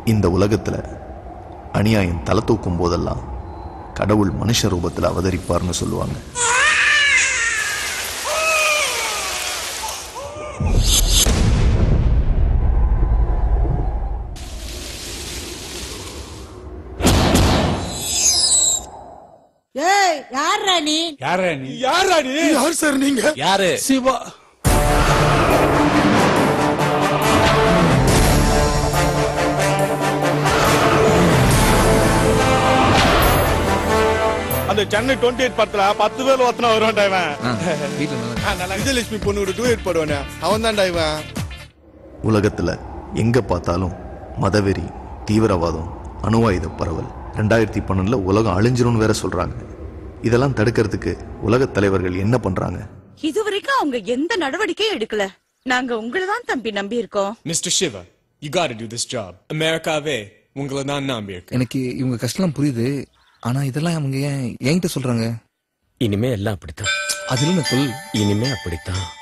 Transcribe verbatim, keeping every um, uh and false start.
இந்த உலகத்துல அநியாயம் தலை தூக்கும் போதெல்லாம் கடவுள் மனுஷ ரூபத்தில் அவதரிப்பார்னு சொல்லுவாங்க. ஏய் யார் ராணி? யார் ராணி? யார் ராணி? யார் சார் நீங்க? யாரு? சிவா. அந்த சென்னை டுவெண்ட்டி எயிட் படத்துல பத்து பேர் ஒத்தனா வருவான்டா இவன். விஜயலட்சுமி பொண்ணு டூ எயிட் போடுவானே அவன் தான்டா இவன். உலகத்துல எங்க பார்த்தாலும் மதவெறி, தீவிரவாதம், அணு ஆயுத பரவல், ரெண்டாயிரத்தி பன்னெண்டுல உலகம் அழிஞ்சிரும் வேற சொல்றாங்க. இதெல்லாம் தடுக்கிறதுக்கு உலக தலைவர்கள் என்ன பண்றாங்க? இதுவரைக்கும் அவங்க எந்த நடவடிக்கையும் எடுக்கல. நாங்க உங்களை தான் தம்பி நம்பி இருக்கோம். Mister Siva, you got to do this job. அமெரிக்காவே உங்களை தான் நம்பி இருக்கு. எனக்கு இவங்க கஷ்டம் புரியுது. ஆனா இதெல்லாம் அவங்க ஏன் என்கிட்ட சொல்றாங்க? இனிமே எல்லாம் அப்படித்தான். அதுல சொல். இனிமே அப்படித்தான்.